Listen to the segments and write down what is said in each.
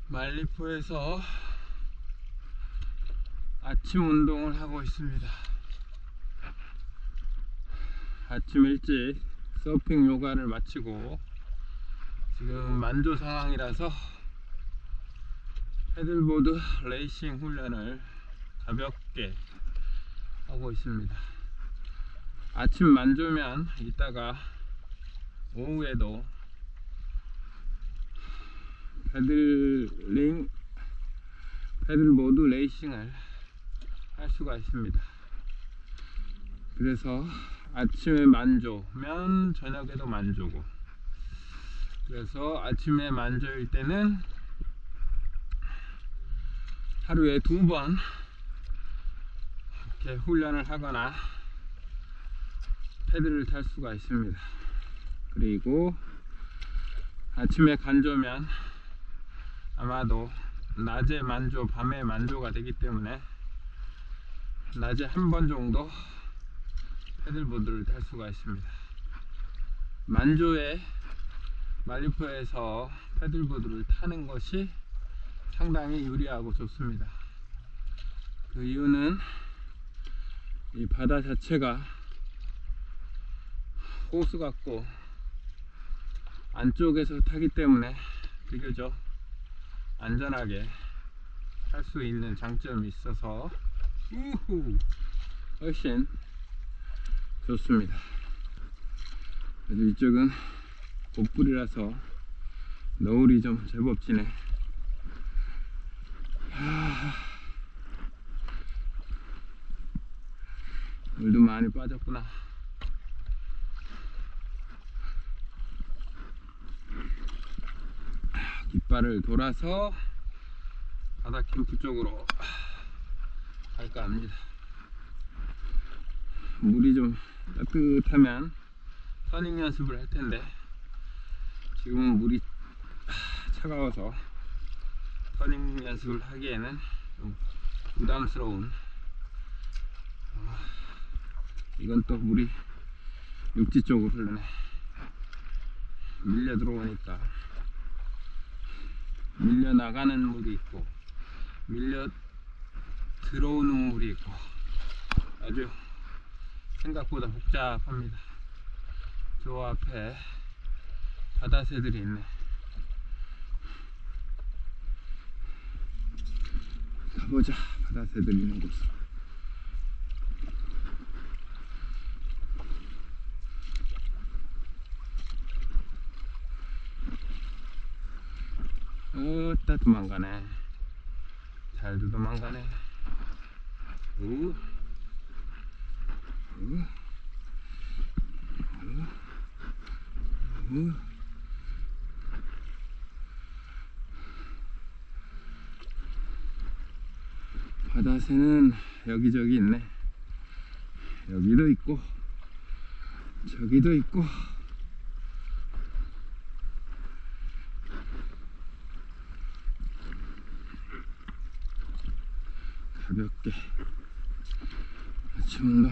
말리포에서 아침 운동을 하고 있습니다. 아침 일찍 서핑 요가를 마치고 지금 만조 상황이라서 패들보드 레이싱 훈련을 가볍게 하고 있습니다. 아침 만조면 이따가 오후에도 패들보드 레이싱을 할 수가 있습니다. 그래서 아침에 만조면 저녁에도 만조고, 그래서 아침에 만조일 때는 하루에 2번 이렇게 훈련을 하거나 패들을 탈 수가 있습니다. 그리고 아침에 간조면 아마도 낮에 만조, 밤에 만조가 되기 때문에 낮에 1번 정도 패들보드를 탈 수가 있습니다. 만조에 말리포에서 패들보드를 타는 것이 상당히 유리하고 좋습니다. 그 이유는 이 바다 자체가 호수 같고 안쪽에서 타기 때문에 비교적 안전하게 탈 수 있는 장점이 있어서 훨씬 좋습니다. 그래도 이쪽은 곧불이라서 너울이 좀 제법 지네. 물도 많이 빠졌구나. 깃발을 돌아서 바다 캠프 쪽으로 갈까 합니다. 물이 좀 따뜻하면 터닝 연습을 할 텐데 지금은 물이 차가워서 터닝 연습을 하기에는 좀 부담스러운, 이건 또 물이 육지 쪽으로 흐르네. 밀려 들어오니까 밀려 나가는 물이 있고 밀려 들어오는 물이 있고 아주 생각보다 복잡합니다. 저 앞에 바다새들이 있네. 가보자, 바다새들 있는 곳으로. 어따 도망가네. 잘도 도망가네. 바다새는 여기저기 있네. 여기도 있고 저기도 있고. 가볍게 아침 운동.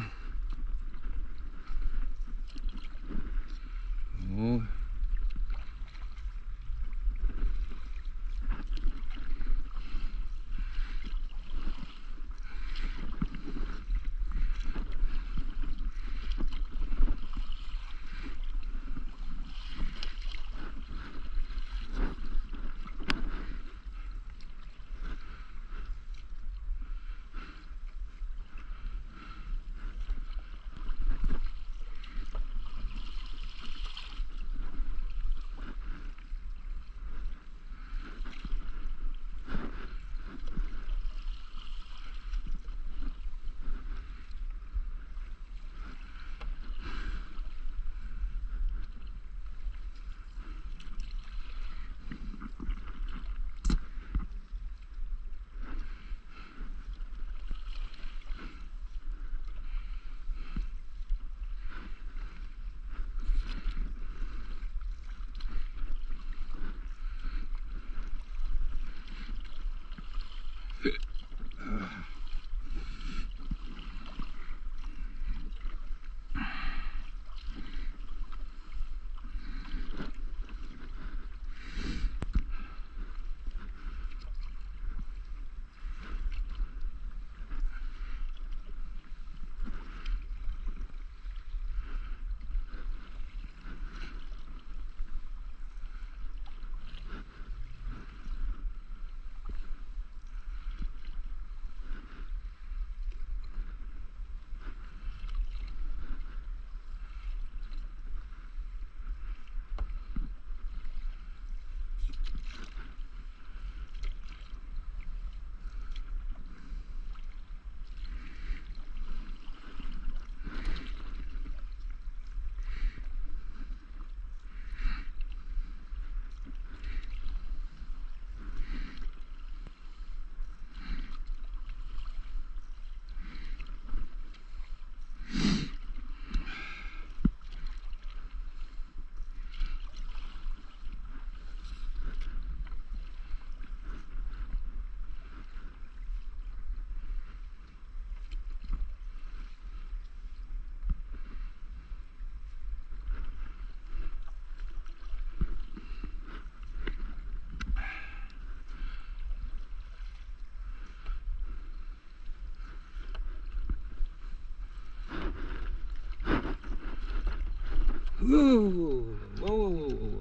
오.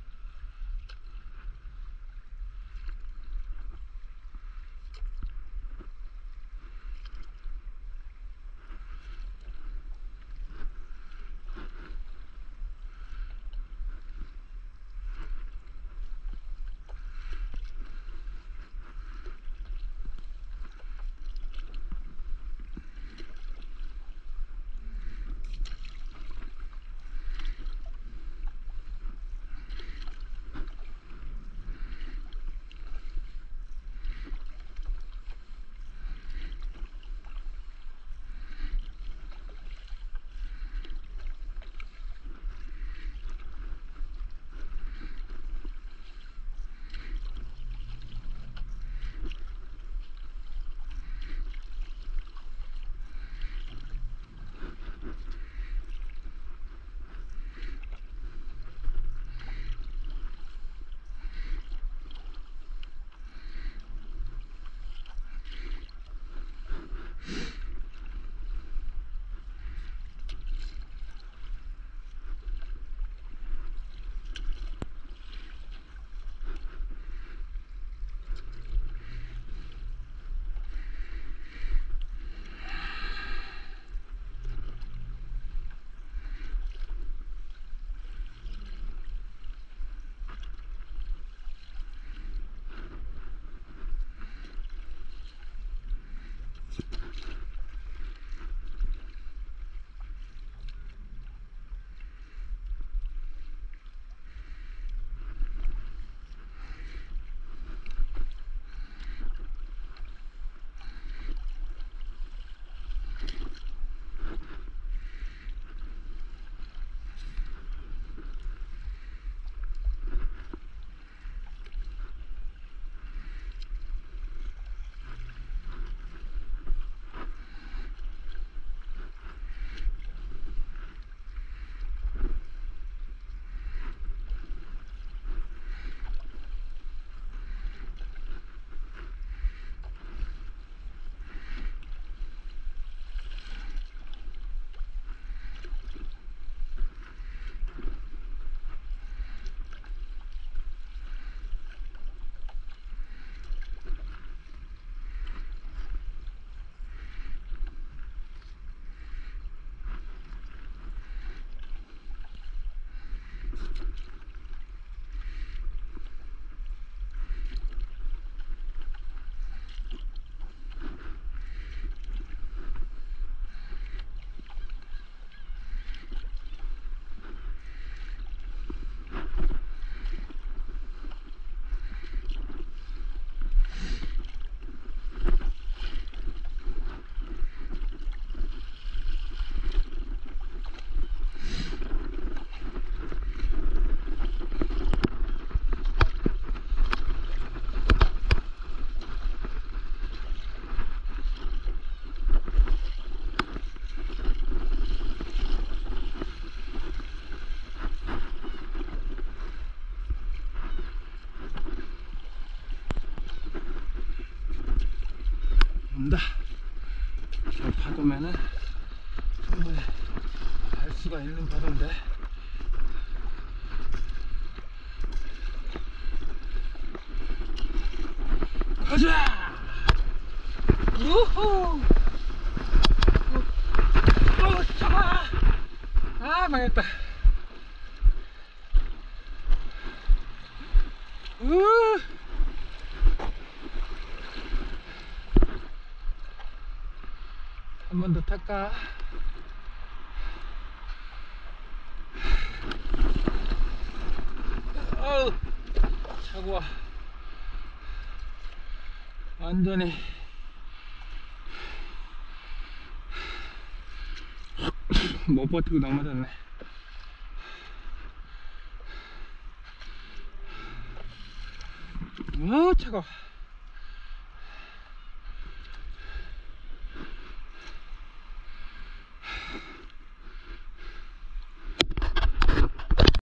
온다. 저 파도면은 충분히 갈 수가 있는 파도인데. 가자! 우후! 차가! 아, 망했다. 한 번 더 탈까? 어우, 차고와 완전히 못 버티고 넘어졌네. 차가워.